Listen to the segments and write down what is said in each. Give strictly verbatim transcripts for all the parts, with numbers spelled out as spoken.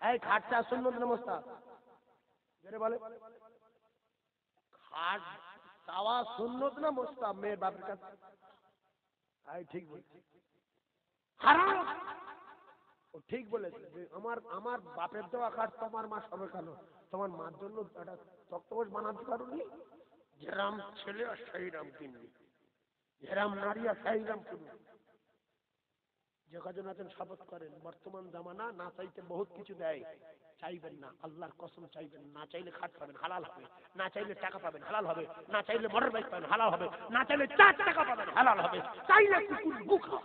এই খাট চা সুন্নত না মুস্তাহাব? জোরে বলে। খাট চাওয়া সুন্নত না মুস্তাহাব মেয়ের বাপের কাছে? এই ঠিক বলছি, হারাম। ও ঠিক বলেছে যে আমার আমার বাপের দেওয়া খাট তোমার মা সবে কেন? তোমার মার জন্য একটা তক্তপোষ বানাতে পারোনি? যেরাম ছেলে আর সেই রাম কিনবি, যেরাম নারী আর সেই রাম কিনবি। যে কজন আছেন শপথ করেন, বর্তমান জামানা না চাইতে বহুত কিছু দেয়, চাইবেন না, আল্লাহর কসম চাইবেন না। চাইলে খাট পাবেন হালাল হবে, না চাইলে টাকা পাবেন হালাল হবে, না চাইলে মোটর বাইক পাবেন হালাল হবে, না চাইলে চার টাকা পাবেন হালাল হবে, চাইলে কুকুর গুখা।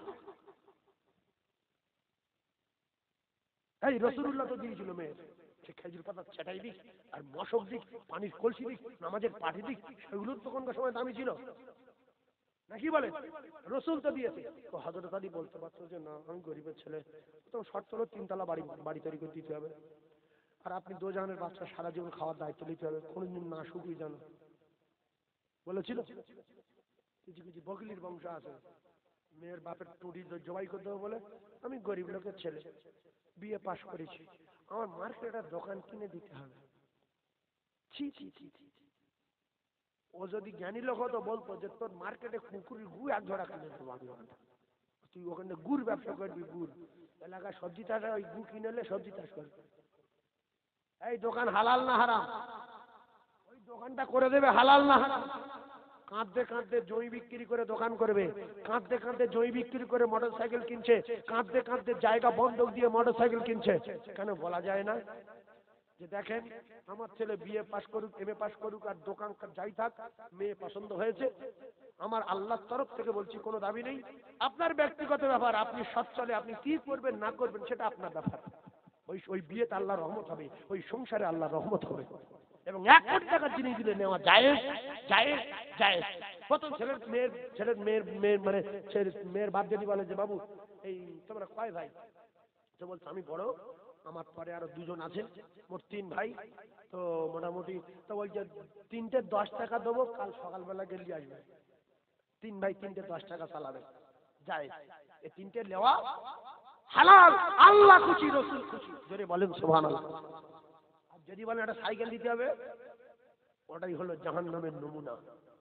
এই রাসূলুল্লাহ তো দিয়েছিল মেয়ে, সে খেজুর পাতা ছেটাই দিক আর মশক দিক, পানির কলসি দিক, নামাজের পাঠি দিক, সেগুলোর তখনকার সময় দামি ছিল নাকি বলে? রসুল তো দিয়েছে। তো হযরত আলী বলতে পারতো যে না আমি গরিবের ছেলে, তো শর্ত হলো তিনতলা বাড়ি বাড়ি তৈরি করে দিতে হবে, আর আপনি দোজাহানের বাচ্চা সারা জীবন খাওয়ার দায়িত্ব নিতে হবে, কোনোদিন না শুকুই জানো বলেছিল? কিছু কিছু বকলির বংশ আছে, মেয়ের বাপের টুটি জবাই করতে হবে বলে আমি গরিব লোকের ছেলে, বিয়ে পাশ করেছি, আমার মার্কেটে একটা দোকান কিনে দিতে হবে। ছি ছি ছি ছি। ও যদি জ্ঞানী লোক হতো বলতো যে তোর মার্কেটে কুকুরের গু এক ঝোড়া কিনে দেবো আমি, তুই ওখানে গুড় ব্যবসা করবি, গুড় এলাকায় সবজি চাষ হয়, ওই গু কিনে এলে সবজি চাষ করবি। এই দোকান হালাল না হারাম? ওই দোকানটা করে দেবে হালাল না হারাম? কাঁদতে কাঁদতে জমি বিক্রি করে দোকান করবে, কাঁদতে কাঁদতে জমি বিক্রি করে মোটর সাইকেল কিনছে, কাঁদতে কাঁদতে জায়গা বন্ধক দিয়ে মোটর সাইকেল কিনছে। কেন বলা যায় না যে দেখেন আমার ছেলে বিএ পাস করুক, এম এ পাস করুক, আর দোকান যাই থাক, মেয়ে পছন্দ হয়েছে, আমার আল্লাহর তরফ থেকে বলছি কোনো দাবি নেই, আপনার ব্যক্তিগত ব্যাপার, আপনি সৎ চলে আপনি কি করবেন না করবেন সেটা আপনার ব্যাপার। ওই ওই বিয়েতে আল্লাহর রহমত হবে, ওই সংসারে আল্লাহর রহমত হবে, এবং এক কোটি টাকার জিনিস দিলে নেওয়া জায়েজ জায়েজ জায়েজ। কত ছেলের মেয়ের ছেলের মেয়ের মেয়ের মানে মেয়ের বাপ যদি বলে যে বাবু এই তোমরা কয় ভাই, তো বলছে আমি বড়, আমার পরে আরো দুজন আছে, মোট তিন ভাই, তো মোটামুটি তো বলছে তিনটে দশ টাকা দেবো, কাল সকালবেলা গেলে আসবে, তিন ভাই তিনটে দশ টাকা চালাবে, যায় এই তিনটে নেওয়া হালাল, আল্লাহ খুশি রসুল খুশি, জোরে বলেন সুবহানাল্লাহ। আর যদি বলেন একটা সাইকেল দিতে হবে, ওটাই হলো জাহান্নামের নমুনা।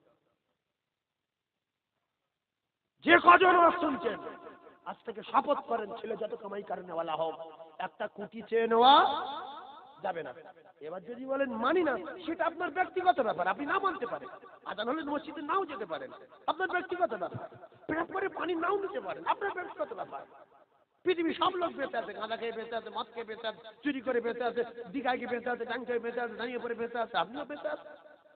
যে কজন শুনছেন আজ থেকে শপথ করেন ছেলে যত কামাই করে নেওয়ালা হোক, একটা কুটি চেয়ে নেওয়া যাবে না। এবার যদি বলেন মানি না, সেটা আপনার ব্যক্তিগত ব্যাপার, আপনি না মানতে পারেন, আজান হলে মসজিদে নাও যেতে পারেন, আপনার ব্যক্তিগত ব্যাপার, পেট করে পানি নাও নিতে পারেন, আপনার ব্যক্তিগত ব্যাপার। পৃথিবী সব লোক বেঁচে আছে, গাঁজা খেয়ে বেঁচে আছে, মদ খেয়ে বেঁচে আছে, চুরি করে বেঁচে আছে, দিঘায় গিয়ে বেঁচে আছে, ডাং খেয়ে বেঁচে আছে, দাঁড়িয়ে পরে বেঁচে আছে, আপনিও বেঁচে আছেন।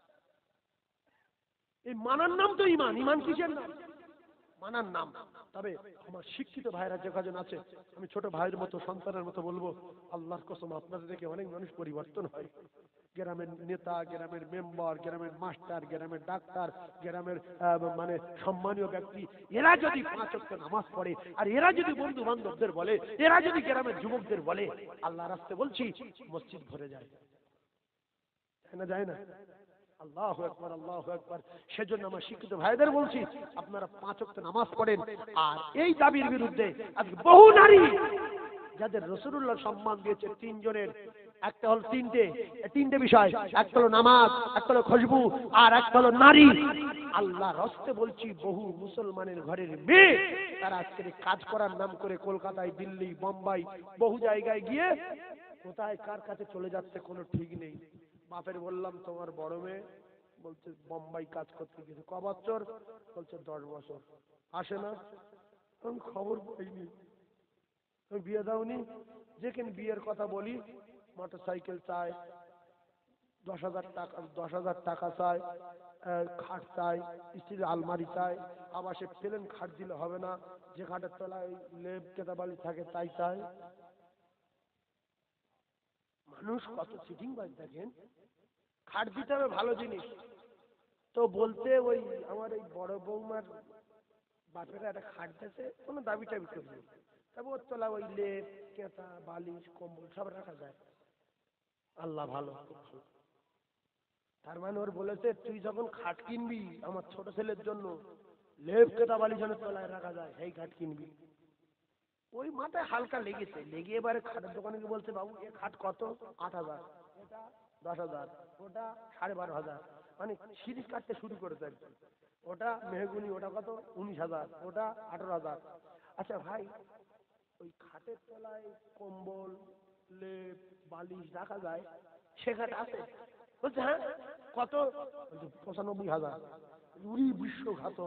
এই মানার নাম তো ইমান। ইমান কিসের নাম? মানার নাম। তবে আমার শিক্ষিত ভাইরা যে কজন আছে, আমি ছোট ভাইয়ের মতো সন্তানের মতো বলবো, আল্লাহর কসম আপনাদের দেখে অনেক মানুষ পরিবর্তন হয়। গ্রামের নেতা, গ্রামের মেম্বার, গ্রামের মাস্টার, গ্রামের ডাক্তার, গ্রামের মানে সম্মানীয় ব্যক্তি, এরা যদি পাঁচ ওয়াক্ত নামাজ পড়ে, আর এরা যদি বন্ধু বান্ধবদের বলে, এরা যদি গ্রামের যুবকদের বলে, আল্লাহ রাস্তায় বলছি মসজিদ ভরে যায়, তাই না? যায় না? আল্লাহু আকবার, আল্লাহু আকবার। সেজন্য আমার শিক্ষিত ভাইদের বলছি, আপনারা পাঁচ ওয়াক্ত নামাজ পড়েন। আর এই দাবির বিরুদ্ধে আজকে বহু নারী যাদের রাসূলুল্লাহ সম্মান দিয়েছে তিনজনের, একটা হলো তিনটে তিনটে বিষয়, একটা হলো নামাজ, একটা হলো খুশবু, আর একটা হলো নারী। আল্লাহর রাস্তে বলছি, বহু মুসলমানের ঘরের মেয়ে তারা আজকে কাজ করার নাম করে কলকাতায়, দিল্লি, বোম্বাই, বহু জায়গায় গিয়ে কোথায় কার কাছে চলে যাচ্ছে কোনো ঠিক নেই। বাপের বললাম তোমার বড় মেয়ে, বলছে বোম্বাই কাজ করতে গেছে, ক বছর? বলছে দশ বছর, আসে না, আমি খবর পাইনি, তুমি বিয়ে দাওনি? যেখানে বিয়ের কথা বলি মোটর সাইকেল চায়, দশ হাজার টাকা দশ হাজার টাকা চায়, খাট চায়, স্ত্রীর আলমারি চায়, আবার সে প্লেন খাট দিলে হবে না, যে খাটের তলায় লেপ কেতাবালি থাকে তাই চায়। মানুষ কত চিটিং বাজ দেখেন। খাট দিতে হবে ভালো জিনিস, তো বলতে ওই আমার এই বড় বৌমার বাপেরা একটা খাট দিয়েছে, কোনো দাবি টাবি করবে, তবে ওর তলা ওই লেপ কেতা বালিশ কম্বল সব রাখা যায়। আল্লাহ ভালো, খুব ভালো। তার মানে ওর বলেছে তুই যখন খাট কিনবি আমার ছোট ছেলের জন্য, লেপ কেতা বালিশ যেন তলায় রাখা যায়, সেই খাট কিনবি। ওই মাথায় হালকা লেগেছে, লেগে এবারে খাটের দোকানে গিয়ে বলছে, বাবু এ খাট কত? আট হাজার, এটা দশ হাজার, ওটা সাড়ে বারো হাজার, মানে সিরিজ কাটতে শুরু করেছে। ওটা মেহগুনি, ওটা কত? উনিশ হাজার, ওটা আঠারো হাজার। আচ্ছা ভাই, ওই খাটের তলায় কম্বল, লেপ, বালিশ রাখা যায়, সে খাট আছে? বলছে হ্যাঁ। কত? বলছে পঁচানব্বই হাজার। উড়ি বিশ্বঘাতক।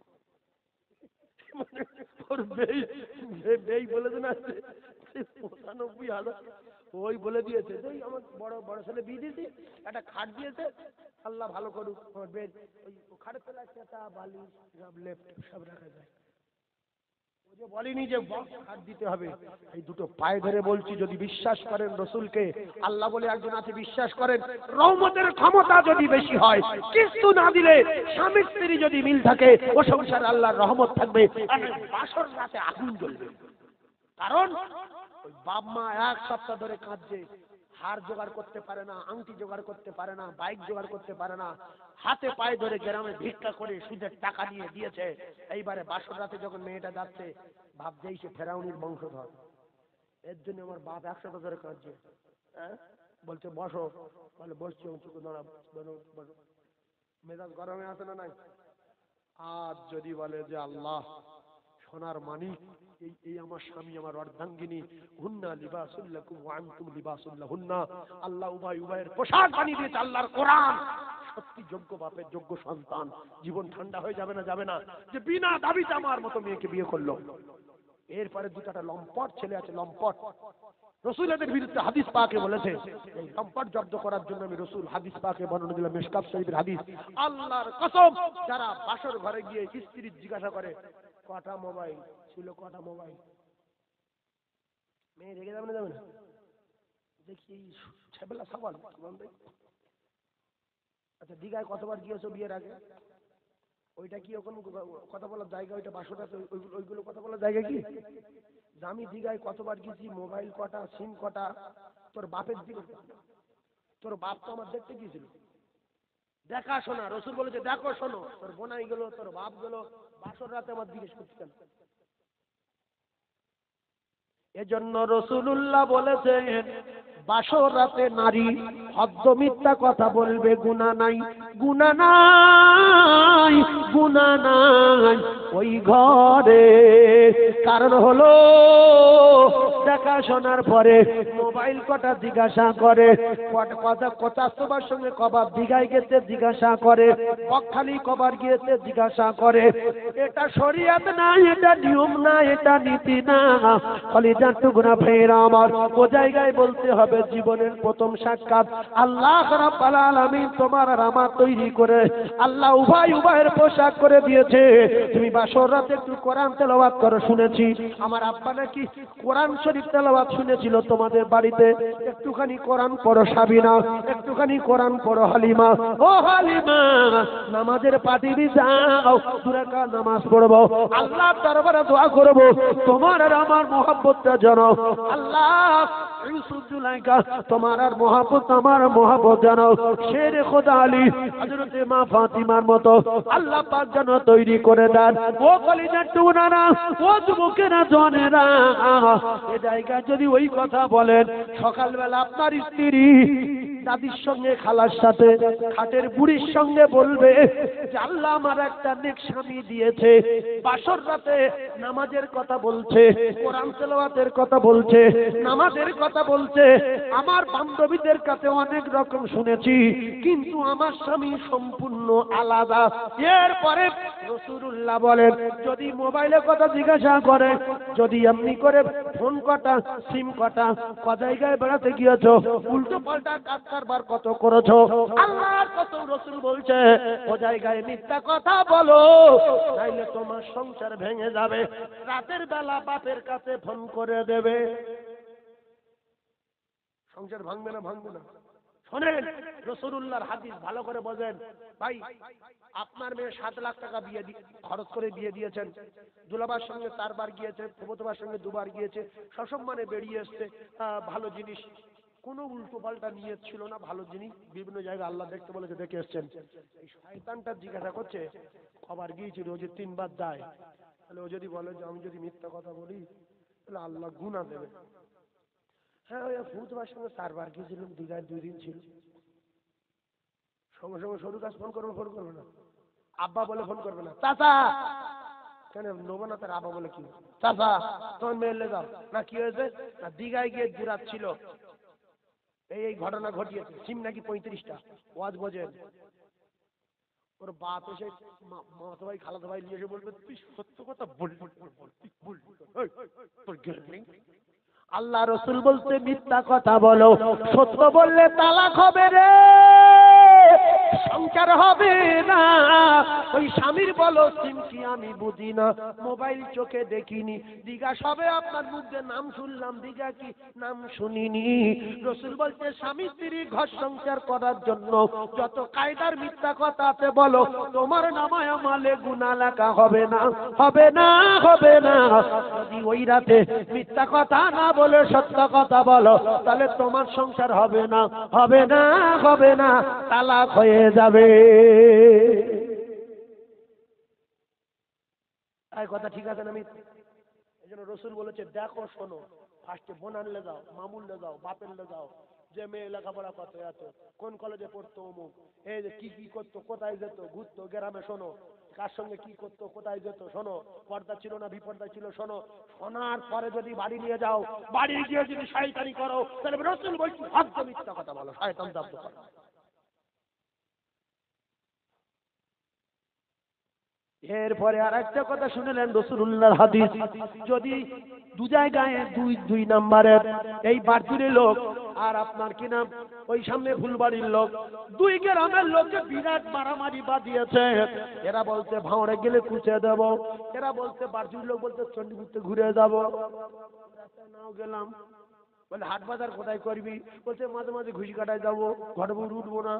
ওর বেই বেই বলেছে না পঁচানব্বই হাজার, ওই বলে দিয়েছে যে আমার বড় বড় ছেলে বিয়ে দিয়েছি, একটা খাট দিয়েছে, আল্লাহ ভালো করুক। আমার বেড ওই খাটের তলায় চেতা, বালিশ, সব লেফট সব রাখা যায়। ও যে বলেনি যে বক্স খাট দিতে হবে। এই দুটো পায়ে ধরে বলছি, যদি বিশ্বাস করেন রসুলকে, আল্লাহ বলে একজন আছে, বিশ্বাস করেন, রহমতের ক্ষমতা যদি বেশি হয়, কিছু না দিলে স্বামী স্ত্রী যদি মিল থাকে, ও সংসারে আল্লাহর রহমত থাকবে, আর বাসর রাতে আগুন জ্বলবে। কারণ ওই বাপ মা এক সপ্তাহ ধরে কাঁদছে, হার জোগাড় করতে পারে না, আংটি জোগাড় করতে পারে না, বাইক জোগাড় করতে পারে না, হাতে পায়ে ধরে গ্রামে ভিক্ষা করে সুদের টাকা নিয়ে দিয়েছে। এইবারে বাসর রাতে যখন মেয়েটা যাচ্ছে, ভাবছেই সে ফেরাউনির বংশধর, এর জন্য আমার বাপ এক সপ্তাহ ধরে কাঁদছে। হ্যাঁ, বলছে বসো, বলে বসছি, চুকে দাঁড়া, বসো। মেজাজ গরমে আছে না নাই? আজ যদি বলে যে আল্লাহ সোনার মানিক, এই এই আমার স্বামী, আমার অর্ধাঙ্গিনী, হুন্না লিবাসুল্লাকুম ওয়া আনতুম লিবাসুল্লাহুন্না, আল্লাহ উভয় উভয়ের পোশাক বানিয়ে দিয়েছে আল্লাহর কোরআন। সত্যি যোগ্য বাপের যোগ্য সন্তান, জীবন ঠান্ডা হয়ে যাবে না? যাবে না। যে বিনা দাবিতে আমার মতো মেয়েকে বিয়ে করলো। এরপরে দুটা লম্পট ছেলে আছে, লম্পট। রসুল এদের বিরুদ্ধে হাদিস পাকে বলেছে, এই লম্পট জব্দ করার জন্য আমি রসুল হাদিস পাকে বর্ণনা দিলাম, মিশকাত শরীফের হাদিস। আল্লাহর কসম, যারা বাসর ঘরে গিয়ে স্ত্রী জিজ্ঞাসা করে কটা মোবাইল ছিল, কটা মোবাইল, মেয়ে রেগে যাবে না? যাবে না? দেখি ছেবেলা সবাল। আচ্ছা দীঘায় কতবার গিয়েছো বিয়ের আগে? ওইটা কি ওখানে কথা বলার জায়গা? ওইটা বাসটাতে ওইগুলো কথা বলার জায়গা কি? আমি দীঘায় কতবার গেছি, মোবাইল কটা, সিম কটা, তোর বাপের দিকে, তোর বাপ তো আমার দেখতে গিয়েছিল, দেখাশোনা। রসুল বলেছে দেখো শোনো, তোর বোনাই গেলো, তোর বাপ গেলো, বাসর রাতে আমার দিকে করতেন। এজন্য রসুলুল্লাহ বলেছেন, বাসর রাতে নারী হদ্দ মিথ্যা কথা বলবে, গুনাহ নাই, গুনাহ নাই, গুনাহ নাই ওই ঘরে। কারণ হলো দেখাশোনার পরে মোবাইল কটা জিজ্ঞাসা করে, কথা কথা তোমার সঙ্গে কবার দীঘায় গেছে জিজ্ঞাসা করে, বকখালি কবার গিয়েছে জিজ্ঞাসা করে। এটা শরীয়ত না, এটা নিয়ম না, এটা নীতি না। কলিজার টুকরা ভাইরা আমার, ও জায়গায় বলতে হবে জীবনের প্রথম সাক্ষাৎ আল্লাহ রাব্বুল আলামিন তোমার আর আমার তৈরি করে আল্লাহ উভয় উভয়ের পোশাক করে দিয়েছে। তুমি বাসর রাতে একটু কোরআন তেলাওয়াত করো, শুনেছি আমার আব্বা নাকি কোরআন শরীফ তেলাওয়াত শুনেছিল তোমাদের বাড়িতে। একটুখানি কোরআন পড়ো সাবিনা, একটুখানি কোরআন পড়ো হালিমা। ও হালিমা, নামাজের পাটিবি যাও, দুই রাকাত নামাজ পড়বো, আল্লাহর দরবারে দোয়া করবো, তোমার আর আমার মহব্বতটা জানো। আল্লাহ ইউসুফ জুলাইকা, তোমার আর মহব্বত আমার মহব্বত জানো। শের খোদা আলী হযরতে মা ফাতিমার মতো আল্লাহ পাক যেন তৈরি করে দেন। ও কলিজার টুকরারা, ও যুবকেরা, জনেরা, এ জায়গায় যদি ওই কথা বলেন, সকালবেলা আপনার স্ত্রী দাদির সঙ্গে, খালার সাথে, খাটের বুড়ির সঙ্গে বলবে যে আল্লাহ আমার একটা নেক স্বামী দিয়েছে, বাসর রাতে নামাজের কথা বলছে, কোরআন তেলাওয়াতের কথা বলছে, নামাজের কথা বলছে, আমার বান্ধবীদের কাছে অনেক রকম শুনেছি, কিন্তু আমার স্বামী সম্পূর্ণ আলাদা। এরপরে রাসূলুল্লাহ বলেন, যদি মোবাইলের কথা জিজ্ঞাসা করে, যদি এমনি করে ফোন কটা, সিম কটা, ক জায়গায় বেড়াতে গিয়েছো, উল্টো পাল্টা কাজ কারবার কত করেছো, আল্লাহর কসম রাসূল বলছে ও জায়গায় মিথ্যা কথা বলো, তাইলে তোমার সংসার ভেঙে যাবে। রাতের বেলা বাপের কাছে ফোন করে দেবে, সংসার ভাঙবে না? ভাঙবে না? শোনেন রাসূলুল্লাহর হাদিস ভালো করে বোঝেন ভাই। আপনার মেয়ে সাত লাখ টাকা বিয়ে খরচ করে বিয়ে দিয়েছেন, দুলাবার সঙ্গে চারবার গিয়েছে, প্রভুতবার সঙ্গে দুবার গিয়েছে, সসম্মানে বেরিয়ে এসছে, ভালো জিনিস, কোনো উল্টো পাল্টা নিয়ত ছিল না, ভালো জিনিস বিভিন্ন জায়গায় আল্লাহ দেখতে বলেছে, দেখে এসছেন। এই শয়তানটা জিজ্ঞাসা করছে কবার গিয়েছিল, ও যে তিনবার যায়, তাহলে ও যদি বলে যে আমি যদি মিথ্যা কথা বলি, তাহলে আল্লাহ গুনাহ দেবে। হ্যাঁ ওই ফুতুবার সঙ্গে চারবার গিয়েছিলাম, দীঘায় দুই দিন ছিল। সঙ্গে সঙ্গে সরু কাজ ফোন করবে, ফোন করবে না, আব্বা বলে ফোন করবে না, চাচা কেন নেবো না, তার আব্বা বলে কি চাচা তোমার মেয়ে যাও না, কি হয়েছে না দীঘায় গিয়ে দুরাত ছিল, এই এই ঘটনা ঘটিয়েছে, সিম নাকি পঁয়ত্রিশটা, ওয়াজ বোঝেন। ওর বাপ এসে মামাতো ভাই খালাতো ভাই নিয়ে এসে বলবে তুই সত্য কথা বলবি, আল্লাহ রসুল বলতে মিথ্যা কথা বলো, সত্য বললে তালাক হবে রে, সংসার হবে না। ওই স্বামীর বলো সিম কি আমি বুঝি না, মোবাইল চোখে দেখিনি, দীঘা সবে আপনার মুখে নাম শুনলাম, দীঘা কি নাম শুনিনি। রসুল বলতে স্বামী স্ত্রী ঘর সংসার করার জন্য যত কায়দার মিথ্যা কথা আছে বলো, তোমার নামায় আমালে গুনাহ লেখা হবে না, হবে না, হবে না। যদি ওই রাতে মিথ্যা কথা না বলে সত্য কথা বলো, তাহলে তোমার সংসার হবে না, হবে না, হবে না, তালাক হয়ে যাবে। এই কথা ঠিক আছে না? আমি এই জন্য রসুল বলেছে দেখো শোনো, ফার্স্টে বোনানলে যাও, মামুনলে যাও, বাপেরলে যাও, যে মেয়ে লেখাপড়া করতে যেত, কোন কলেজে পড়তো, অমুক, এই যে কি কি করতো, কোথায় যেত, ঘুরতো গ্রামে, শোনো কার সঙ্গে কি করতো, কোথায় যেত, শোনো পর্দা ছিল না বিপর্দা ছিল, শোনো। শোনার পরে যদি বাড়ি নিয়ে যাও, বাড়ি গিয়ে যদি শয়তানি করো, তাহলে রসুল বলছি হদ্দ মিথ্যা কথা বলো, শয়তান জব্দ করো। এরপরে আর একটা কথা শুনলেন রাসূলুল্লাহর হাদিস, যদি দু জায়গায় দুই দুই নাম্বারের এই বারজুরের লোক আর আপনার কি নাম ওই সামনে ফুলবাড়ির লোক, দুই গ্রামের লোককে বিরাট মারামারি বাঁধিয়েছে। এরা বলতে ভাঁড়ে গেলে কুচে দেব, এরা বলতে বারজুরের লোক বলতে চণ্ডীপুরতে ঘুরে যাব। নাও গেলাম, বলে হাট বাজার কোথায় করবি, বলছে মাঝে মাঝে ঘুষি কাটায় যাবো, ঘটবো উঠবো না।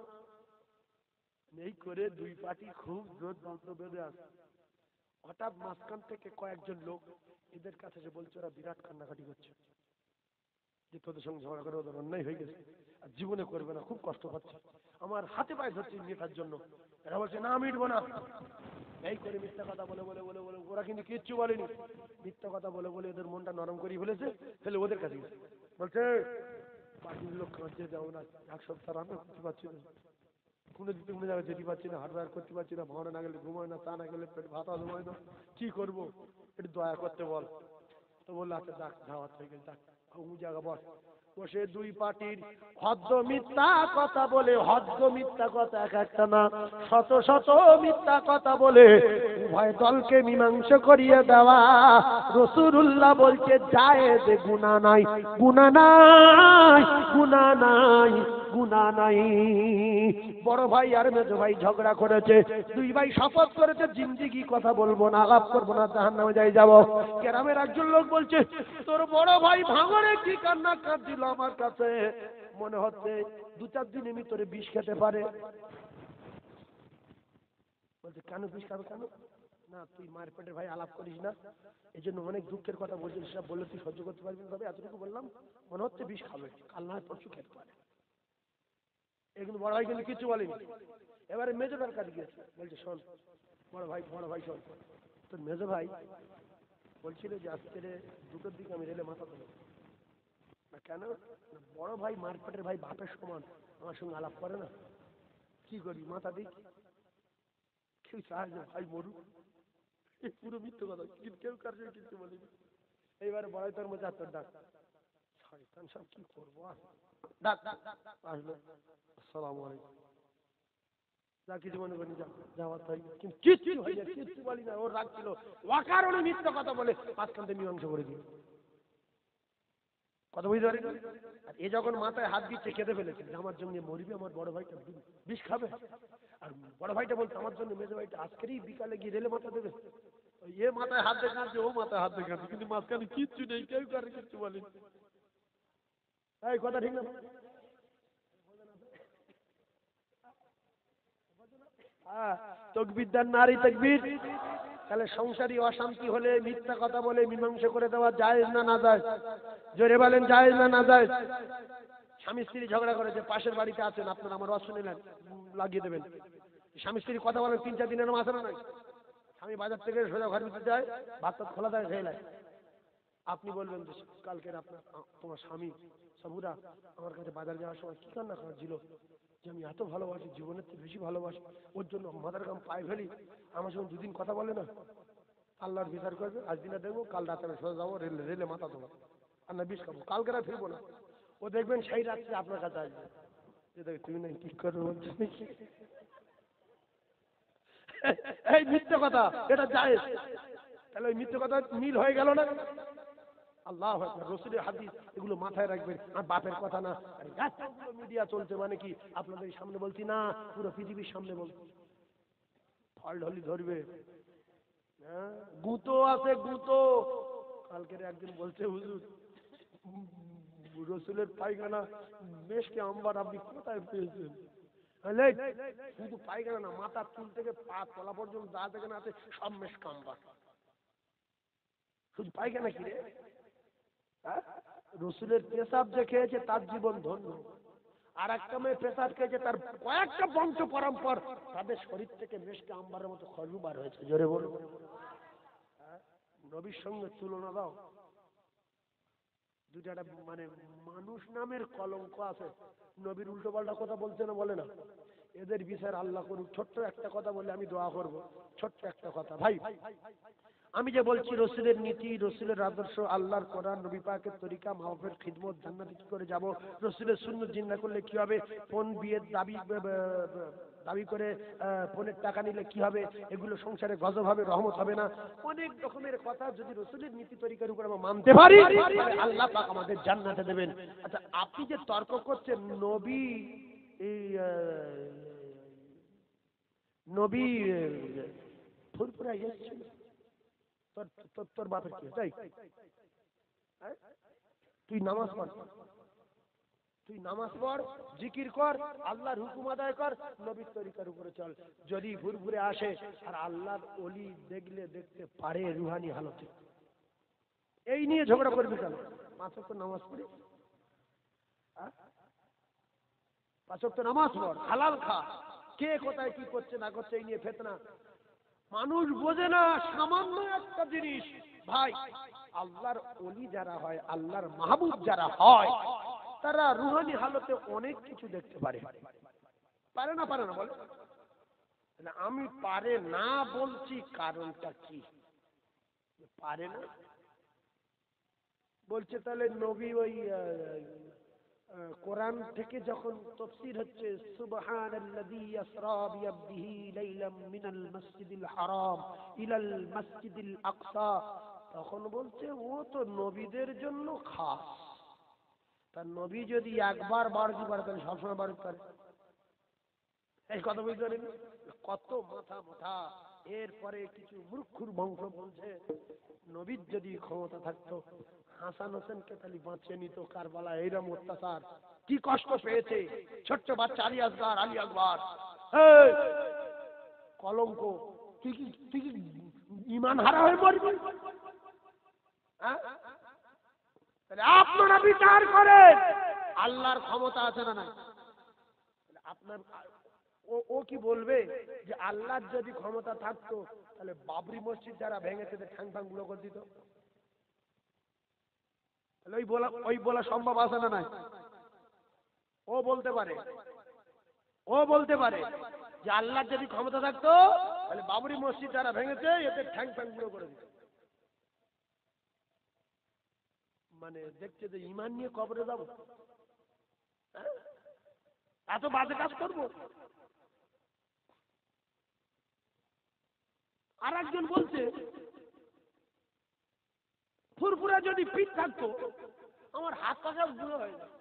এই করে দুই পার্টি খুব জোর যন্ত্র বেঁধে আছে। হঠাৎ মাঝখান থেকে কয়েকজন লোক এদের কাছে যে বলছে ওরা বিরাট কান্নাকাটি করছে, যে তোদের সঙ্গে ঝগড়া করে ওদের অন্যায় হয়ে গেছে, আর জীবনে করবে না, খুব কষ্ট পাচ্ছে, আমার হাতে পায়ে ধরছে মেটার জন্য। এরা বলছে না মিটবো না। এই করে মিথ্যা কথা বলে বলে বলে বলে ওরা কিন্তু কিচ্ছু বলেনি, মিথ্যা কথা বলে বলে এদের মনটা নরম করে ফেলেছে, ফেলে ওদের কাছে গেছে। বলছে বাড়ির লোক কাঁদছে, যাও না, এক সপ্তাহ রান্না করতে পারছি না, কোনো দিতে কোনো জায়গায় যেতে পারছি না, হাট বাজার করতে পারছি না, ভাড়া না গেলে ঘুমায় না, তা না গেলে পেট ভাতা ঘুমায় না, কি করবো, একটু দয়া করতে বল। তো বললো আচ্ছা ডাক, ধাওয়াত হয়ে গেছে, ডাক অমুক জায়গা বস। বসে দুই পার্টির হদ্দ মিথ্যা কথা বলে, হদ্দ মিথ্যা কথা এক একটা না, শত শত মিথ্যা কথা বলে উভয় দলকে মীমাংসা করিয়ে দেওয়া। রাসূলুল্লাহ বলছে জায়েজ, গুনাহ নাই, গুনাহ নাই, গুনাহ নাই, গুনাহ নাই। বড় ভাই আর মেজো ভাই ঝগড়া করেছে, দুই ভাই শপথ করেছে জিন্দেগি কথা বলবো না, আলাপ করবো না, জাহান্নামে যাই যাবো। গ্রামের একজন লোক বলছে তোর বড় ভাই ভাঙরে কি কান্না কাঁদছিল আমার কাছে, মনে হচ্ছে দু চার দিন এমনি তোরে বিষ খেতে পারে। বলছে কেন বিষ খাবে, কেন না তুই মায়ের পেটের ভাই আলাপ করিস না, এই জন্য অনেক দুঃখের কথা বলছিস, সেটা বললে তুই সহ্য করতে পারবি না, তবে এতটুকু বললাম মনে হচ্ছে বিষ খাবে, কাল না হয় পরশু খেতে পারে। এগুলো বড় ভাই কিন্তু কিছু বলেনি। এবারে মেজোটার কাছে গিয়েছে, বলছে শোন বড় ভাই, বড় ভাই শোন, তোর মেজো ভাই বলছিল যে আজকে দুটোর দিকে আমি রেলে মাথা দেবো না, কেন বড় ভাই মারপেটের ভাই বাপের সমান আমার সঙ্গে আলাপ করে না, কি করবি মাথা দিক, কেউ চায় না ভাই মরুক, পুরো মিথ্যে কথা, কেউ কার সঙ্গে কিছু বলিনি। এইবারে বড় তোর মধ্যে তোর ডাক, শয়তান সব কি করবো, ডাক আসলো, আসসালামু আলাইকুম, যা কিছু মনে করি যা যাওয়ার তাই, কিন্তু কিচ্ছু হয় না, কিচ্ছু বলি না, ওর রাগ ছিল, অকারণে মিথ্যা কথা বলে মাঝখান থেকে মীমাংসা করে দিই। কথা বুঝতে পারি। আর এ যখন মাথায় হাত দিচ্ছে কেঁদে ফেলেছে যে আমার জন্য মরবি, আমার বড় ভাইটা বিষ খাবে, আর বড় ভাইটা বলছে আমার জন্য মেজো ভাইটা আজকেরই বিকালে গিয়ে রেলে মাথা দেবে, এ মাথায় হাত দেখাচ্ছে, ও মাথায় হাত দেখাচ্ছে, কিন্তু মাঝখানে কিচ্ছু নেই, কেউ কারে কিচ্ছু বলেনি। এই কথা ঠিক না? হ্যাঁ, তাকবীর দেন, নারী তাকবীর। তাহলে সংসারী অশান্তি হলে মিথ্যা কথা বলে মীমাংসা করে দেওয়া জায়েজ না না জায়েজ? জোরে বলেন জায়েজ না না জায়েজ? স্বামী স্ত্রী ঝগড়া করেছে, পাশের বাড়িতে আছেন আপনারা, আমার ওয়াজ শুনলেন, লাগিয়ে দেবেন। স্বামী স্ত্রী কথা বলেন তিন চার দিনের মাঝে না নাই, স্বামী বাজার থেকে সোজা ঘরের ভিতরে যায়, ভাত টাত খোলা থাকে খেয়ে নেয়, আপনি বলবেন যে কালকের আপনার তোমার স্বামী সাবুরা আমার কাছে বাজার যাওয়ার সময় কি কান্না করেছিল যে আমি এত ভালোবাসি, জীবনের চেয়ে বেশি ভালোবাসি, ওর জন্য মাথার গাম পায়ে ফেলি, আমার সঙ্গে দুদিন কথা বলে না, আল্লাহর বিচার করবে, আজ দিনে দেখবো, কাল রাতে আমি সোজা যাবো রেলে রেলে মাথা দেবো আর না বিষ খাবো, কালকে রাত ফিরবো না। ও দেখবেন সেই রাত্রে আপনার কাছে আসবে যে দেখ তুমি না কি করো বলছো এই মিথ্যে কথা, এটা জায়েজ। তাহলে ওই মিথ্যে কথা মিল হয়ে গেল না? আল্লাহু আকবার, রাসূলের হাদিস, এগুলো মাথায় রাখবেন। আর বাপের কথা না, এতগুলো মিডিয়া চলছে মানে কি আপনাদের সামনে বলছি না, পুরো পৃথিবীর সামনে বলছি, ফল ঢলি ধরবে। হ্যাঁ, গুঁতো আছে গুঁতো। কালকের একজন বলছে হুজুর রসুলের পায়খানা মেশকে আম্বার আপনি কোথায় পেয়েছেন? শুধু পায়খানা না, মাথার চুল থেকে পা তলা পর্যন্ত যা থেকে না আছে সব মেশ কাম্বার। শুধু পায়খানা কি রে? রসুলের পেশাব যে খেয়েছে তার জীবন ধন্য, আর একটা মেয়ে পেশাব খেয়েছে তার কয়েকটা বংশ পরম্পর তাদের শরীর থেকে মেশকে আম্বারের মতো খরু বার হয়েছে। জোরে বলো। নবীর সঙ্গে তুলনা দাও, দুটা মানে মানুষ নামের কলঙ্ক আছে। নবীর উল্টো পাল্টা কথা বলছে না, বলে না, এদের বিচার আল্লাহ করুক। ছোট্ট একটা কথা বলে আমি দোয়া করব, ছোট্ট একটা কথা। ভাই আমি যে বলছি রসুলের নীতি, রসুলের আদর্শ, আল্লাহর কোরআন, নবী পাকের তরিকা, মা বাপের খিদমত, জান্নাতে কি করে যাব, রসুলের সুন্নাত জিন্দা করলে কি হবে, ফোন বিয়ের দাবি দাবি করে ফোনের টাকা নিলে কি হবে, এগুলো সংসারে গজব হবে, রহমত হবে না, অনেক রকমের কথা যদি রসুলের নীতি তরিকার উপর আমরা মানতে পারি আল্লাহ পাক আমাদের জান্নাতে দেবেন। আচ্ছা আপনি যে তর্ক করছেন নবী এই নবী ফুরফুরা এসেছিল, তোর তোর তোর বাপের কি তাই? তুই নামাজ পড়, তুই নামাজ পড়, জিকির কর, আল্লাহর হুকুম আদায় কর, নবীর তরিকার উপরে চল। যদি ঘুরঘুরে আসে আর আল্লাহর ওলি দেখলে দেখতে পারে রুহানি হালতে, এই নিয়ে ঝগড়া করবি কেন? পাঁচ ওয়াক্ত নামাজ পড়ি, পাঁচ ওয়াক্ত নামাজ পড়, হালাল খা, কে কোথায় কি করছে না করছে এই নিয়ে ফেতনা। মানুষ বোঝে না সামান্য একটা জিনিস। ভাই আল্লাহর ওলি যারা হয়, আল্লাহর মাহবুব যারা হয়, তারা রুহানি হালতে অনেক কিছু দেখতে পারে। পারে না? পারে না বলে? আমি পারে না বলছি, কারণটা কি? পারে না বলছে তাহলে নবী ওই কোরআন থেকে যখন তাফসীর হচ্ছে সুবহানাল্লাযী ইসরা বিআবদিহি লাইলাম মিনাল মাসজিদিল হারাম ইলাল মাসজিদিল আকসা, তখন বলছে ও তো নবীদের জন্য খাস। তার নবী যদি একবার বারোটি পারে তাহলে সবসময় বারোটি পারে। এই কথা বুঝতে পারেন? কত মাথা মাথা। এরপরে কিছু মূর্খুর বংশ বলছে নবীর যদি ক্ষমতা থাকতো হাসান হোসেনকে তাহলে বাঁচিয়ে নিত কারবালা, এইরকম অত্যাচার কি কষ্ট পেয়েছে ছোট্ট বাচ্চা আলী আসগার, আলী আকবর। কলঙ্ক, তুই কি তুই কি ইমান হারা হয়ে মরবি? আপনারা বিচার করেন আল্লাহর ক্ষমতা আছে না নাই? আপনার ও ও কি বলবে যে আল্লাহর যদি ক্ষমতা থাকতো তাহলে বাবরি মসজিদ যারা ভেঙেছে ঠ্যাং ঠ্যাং গুলো করে দিত? তাহলে ওই বলা ওই বলা সম্ভব আছে না নাই? ও বলতে পারে, ও বলতে পারে যে আল্লাহর যদি ক্ষমতা থাকতো তাহলে বাবরি মসজিদ যারা ভেঙেছে এতে ঠ্যাং ঠ্যাং গুলো করে দিত। মানে দেখছে যে ইমান নিয়ে কবরে যাব, এত বাজে কাজ করবো। আর একজন বলছে ফুরফুরা যদি পিঠ থাকতো আমার হাত পা সব গুঁড়ো হয়ে যায়।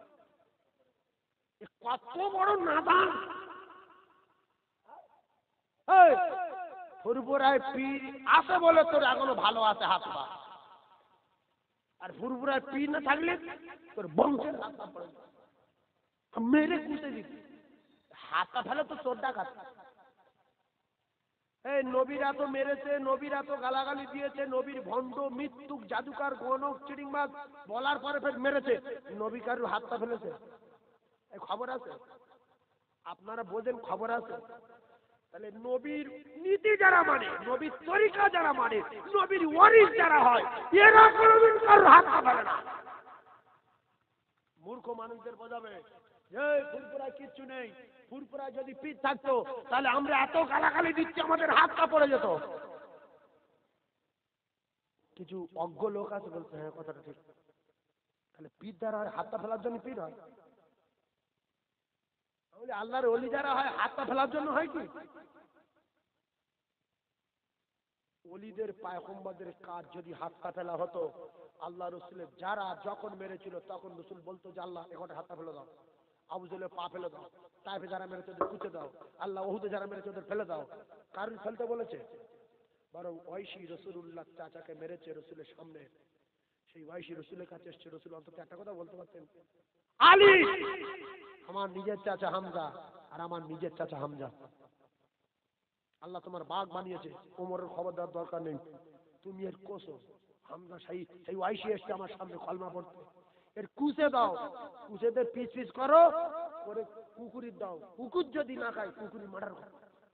কত বড় নাদান! ফুরফুরায় পীর আছে বলে তোর এখনো ভালো আছে হাত পা, আর ফুরফুরায় পীর না থাকলে তোর বংশের হাত পা পড়ে মেরে কুটে দিবি, হাত পা ফেলে তো তোর ডাকাত। এই নবীরা তো মেরেছে, নবীরা তো গালাগালি দিয়েছে, নবীর ভণ্ড মৃত্যুক জাদুকার গণক চিড়িংবাজ বলার পরে ফের মেরেছে, নবী কারুর হাত পা ফেলেছে? এই খবর আছে? আপনারা বোঝেন খবর আছে? তাহলে নবীর নীতি যারা মানে, নবীর তরিকা যারা মানে, নবীর ওয়ারিস যারা হয়, এরা কোনোদিন কারোর হাত কাঁপাবে না। মূর্খ মানুষদের বোঝাবে যে ফুরফুরায় কিচ্ছু নেই, ফুরফুরায় যদি পীর থাকতো তাহলে আমরা এত গালাগালি দিচ্ছি আমাদের হাতটা পড়ে যেত। কিছু অজ্ঞ লোক আছে বলছে হ্যাঁ কথাটা ঠিক, তাহলে পীর দ্বারা হয় হাতটা ফেলার জন্য পীর হয়? তাহলে আল্লাহর ওলি যারা হয় হাতটা ফেলার জন্য হয় কি? ওলিদের পায়গম্বরদের কাজ যদি হাতটা ফেলা হতো, আল্লাহ রসুলের যারা যখন মেরেছিল তখন রসুল বলতো যে আল্লাহ এখানে হাতটা ফেলে দাও, আবু জেলে পা ফেলে দাও, তাইফে যারা মেরেছে ওদের কুচে দাও, আল্লাহ ওহুদে যারা মেরেছে ওদের ফেলে দাও। কারণ ফেলতে বলেছে? বরং ওয়াইশি রসুল্লাহ চাচাকে মেরেছে রসুলের সামনে, সেই ওয়াইশি রসুলের কাছে এসছে, রসুল অন্তত একটা কথা বলতে পারতেন, আলী আমার নিজের চাচা হামজা আর আমার নিজের চাচা হামজা, আল্লাহ তোমার বাঘ বানিয়েছে, ওমরের খবর দেওয়ার দরকার নেই, তুমি এর কোসো। হামজা সেই সেই ওয়াইশি এসছে আমার সামনে কলমা পড়তে, এর কুচে দাও, কুচেদের পিস পিস করো করে কুকুরির দাও, কুকুর যদি না খায় কুকুরি মার্ডার করো।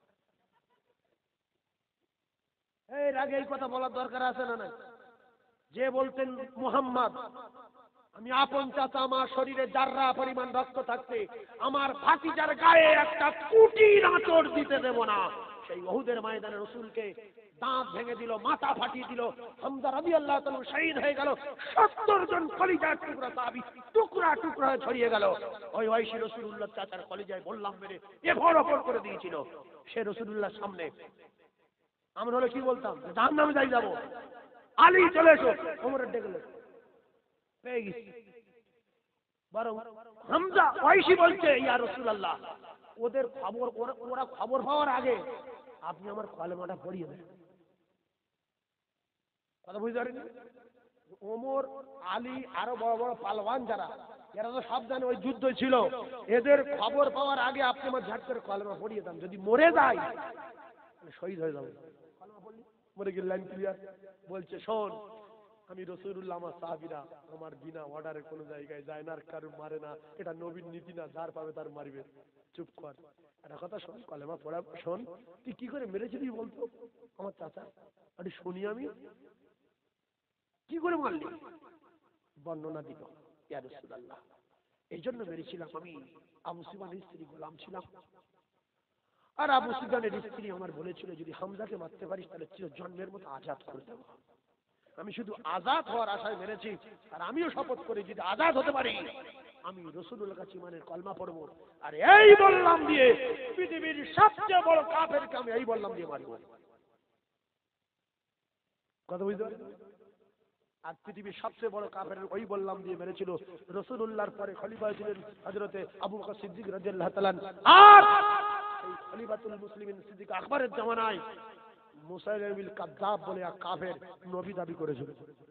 এর আগে এই কথা বলার দরকার আছে না? নাই যে বলতেন মুহাম্মদ আমি আপন চাচা, আমার শরীরে জাররা পরিমাণ রক্ত থাকতে আমার ভাতিজার গায়ে একটা কুটি নাচড় দিতে দেব না, সেই ওহুদের ময়দানে রসুলকে দাঁত ভেঙে দিল, মাথা ফাটিয়ে দিল, হামজা রাদিয়াল্লাহু তাআলা শহীদ হয়ে গেল, সত্তর জন কলিজার টুকরা সাহাবী টুকরা টুকরা হয়ে ছড়িয়ে গেল। ওই ওয়াইশি রাসূলুল্লাহ চাচার কলিজায় বললাম মেরে এফর ওপর করে দিয়েছিল, সে রাসূলুল্লাহর সামনে আমরা হলে কি বলতাম? জাহান্নামে যাই যাবো, আলী চলে এসো, ওমরের ডেকে পেয়ে গেছি। বরং হামজা ওয়াইশি বলছে ইয়া রাসূলুল্লাহ, ওদের খবর ওরা খবর পাওয়ার আগে আপনি আমার কলেমাটা পড়িয়ে দেন। কথা বুঝতে পারেন? ওমর, আলী, আরো বড় বড় পালওয়ান যারা, এরা তো সব জানে ওই যুদ্ধ ছিল, এদের খবর পাওয়ার আগে আপনি আমার ঝাট করে কলেমা পড়িয়ে দেন, যদি মরে যায় শহীদ হয়ে যাবে। কলেমা পড়লি মরে গেলে লাইন ক্লিয়ার। বলছে শোন, আমি রাসূলুল্লাহ, আমার সাহাবীরা আমার বিনা অর্ডারে কোনো জায়গায় যায় না, আর কারো মারে না, এটা নবীর নীতি না, যার পাবে তার মারবে, চুপ কর। একটা কথা শোন, কলেমা পড়া শোন, তুই কি করে মেরেছিলি বলতো আমার চাচা, আরে শুনি আমি, কি করে মারলি? বর্ণনা দিল, ইয়া রাসূলুল্লাহ এই জন্য মেরেছিলাম, আমি আবু সুফিয়ানের স্ত্রী গোলাম ছিলাম, আর আবু সুফিয়ানের স্ত্রী আমার বলেছিল যদি হামজাকে মারতে পারিস তাহলে চির জন্মের মতো আজাদ করে দেবো। আমি শুধু আজাদ হওয়ার আশায় মেরেছি, আর আমিও শপথ করি যদি আজাদ হতে পারি আমি রাসূলুল্লাহর কাছে ইমানের কলমা পড়বো, আর এই বললাম দিয়ে পৃথিবীর সবচেয়ে বড় কাফেরকে আমি এই বললাম দিয়ে মারবো। কথা বুঝতে পারছেন? আর পৃথিবীর সবচেয়ে বড় কাফের ওই বললাম দিয়ে মেরেছিল রাসূলুল্লাহর পরে খলিফা ছিলেন হযরতে আবু বকর সিদ্দিক রাদিয়াল্লাহু তাআলা, আর এই খলিফাতুল মুসলিমিন সিদ্দিক আকবরের জামানায় মুসাইলিমুল কাযযাব বলে এক কাফের নবী দাবি করেছিল,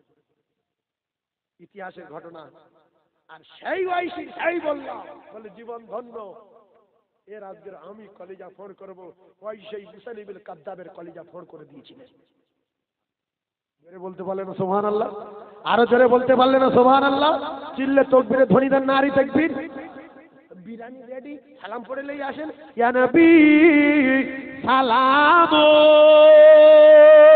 ইতিহাসের ঘটনা। আর সেই ওয়াইশি সেই বললাম বলে জীবন ধন্য, এর আজকের আমি কলিজা ফোড় করবো, ওই সেই মুসাইলিমুল কাযযাবের কলিজা ফোড় করে দিয়েছিলেন। জোরে বলতে পারলেন না সুবহানাল্লাহ? আরো জোরে বলতে পারলেন না সুবহানাল্লাহ? চিল্লে তাকবীরে ধ্বনি দেন, নারী তাকবীর। বিরিয়ানি রেডি, সালাম পড়ে লই আসেন, ইয়া নবী সালাম।